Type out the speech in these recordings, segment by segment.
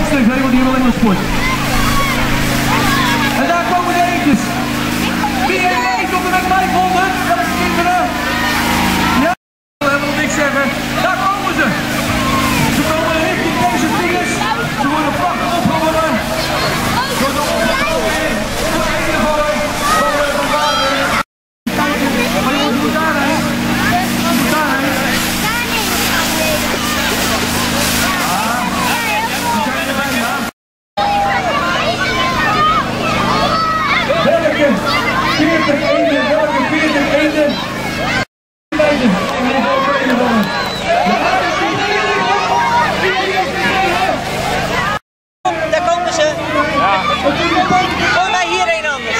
hoogstens, hè, want die wil in de sport. En daar komen de eentjes. Wie heeft mee tot en met 500? Dat is kinderen. Ja, ik wil helemaal niks zeggen. Daar komen ze. Ze komen richting deze finish. Ze worden prachtig opgewonnen. Door de opgewonnen weer. Voor de ene vallen. Vallen van water. Maar jongens, hoe daarheen? Hoe daarheen? Welke 40 eenden, welke 40 eenden? Daar komen ze. Ja. Gooi mij hierheen anders.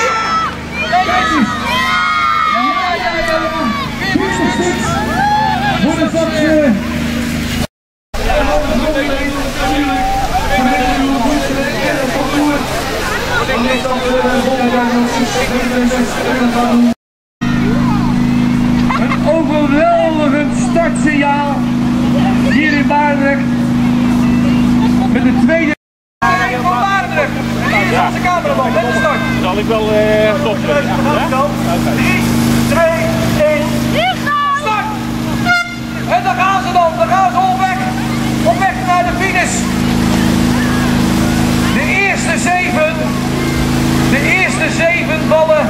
Een overweldigend startsignaal hier in Baardrecht met de tweede. Van Baardrecht, hier is onze cameraman, met de start. Zal ik wel stoppen? Ja? 3, 2, 1, start! En daar gaan ze dan, daar gaan ze op weg naar de finish. De eerste 7 ballen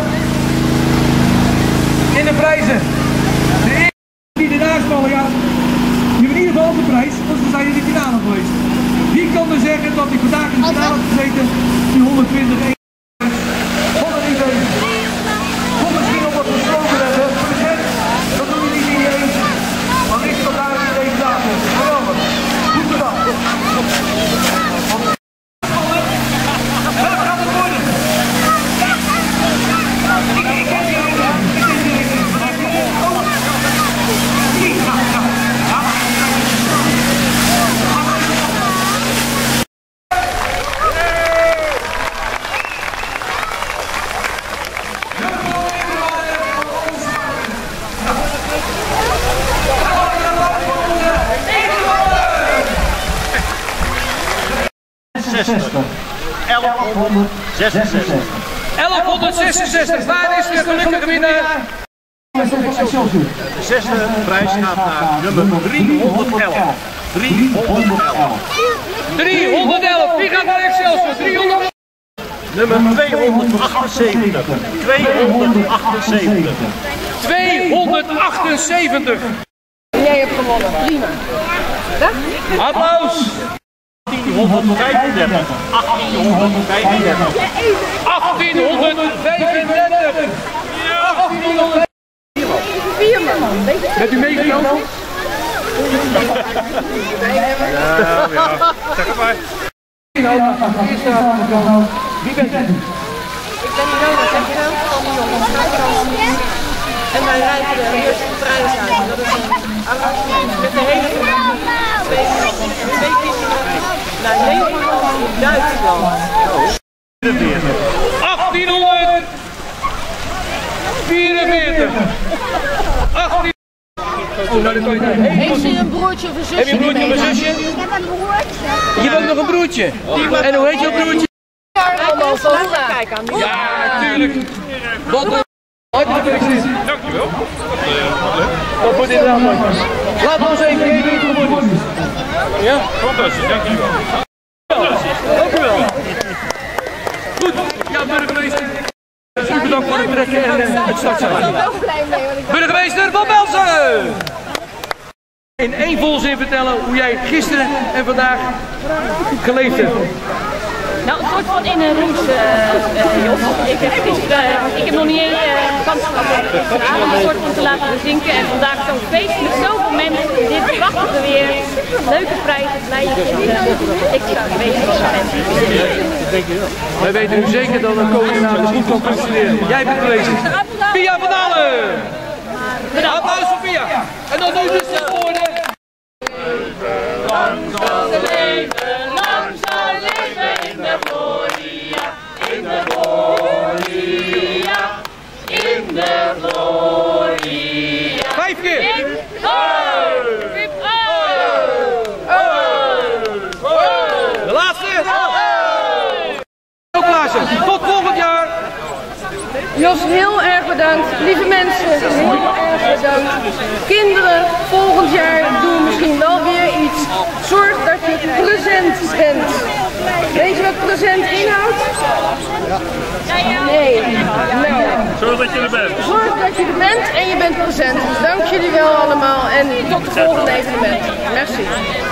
in de prijzen. De eerste die ernaast vallen, ja, die hebben in ieder geval op de prijs, want ze zijn in de finale geweest. Wie kan er zeggen dat hij vandaag in de finale heeft gezeten, die 120 1. Van er niet even. Kom misschien op wat gesproken hebben, vergeet, dat doen we niet in je eentje. Maar ligt elkaar in deze dagen. Geweldig. Goed gedaan. Welk gaat het worden? $1166. Waar is de gelukkige winnaar? De zesde prijs gaat naar nummer 311. 311. Wie gaat naar Excelsior? 300. Nummer 278. 278. 278. Jij hebt gewonnen, prima. Applaus. 1835. 1835. 1835. 1835. 4 man. Bent u meegenomen? Ja, zeg maar. Wie bent u? Ik ben Ilona, zeg je dan? Van de jongens. En wij rijden de eerste prijs uit. Dat is een arrangement met de hele twee kinderen naar Nederland in Duitsland. 1844. 18. Oh, nou, dat kan je Heeft u een broertje of een zusje? Heb je een broertje of een zusje? Ik heb een broertje. Je hebt ook nog een broertje. En hoe heet je broertje? Allemaal zo kijk aan. Ja, natuurlijk. Wat Dankjewel. dat wordt inderdaad mooi. Laat ons even weten hoe het geworden is. Ja? Fantastisch, dankjewel. Dank u wel. Goed, ja, burgemeester. Super bedankt voor het trekken en het startsignaal. Ik ben ook blij mee, want ik dacht... Burgemeester Van Belsen! In één volzin vertellen hoe jij gisteren en vandaag geleefd hebt. Nou, een soort van inherent, Jos. Ik heb nog niet eens kans gehad om gisteravond een soort van te laten bezinken. En vandaag zo'n feest met zoveel mensen, dit prachtige weer, leuke prijzen, blije kinderen. Ik zou niet weten wat er mensen zijn. Wij weten nu zeker dat een coördinator goed kan functioneren. Jij bent geweest. Pia van Dalen! Applaus voor Pia! En dan nu dus de woorden. Lang zal ze leven, lang zal leven in de gloria, in de gloria, in de gloria. 5 keer! Hip, ho! Hip, ho! Ho! Ho! De laatste! erg bedankt. Lieve mensen, heel erg bedankt. Kinderen, volgend jaar doen we misschien wel weer iets. Zorg dat je present bent. Weet je wat present inhoudt? Nee. Nou. Zorg dat je er bent. Zorg dat je er bent en je bent present. Dus dank jullie wel allemaal en tot het volgende evenement. Merci.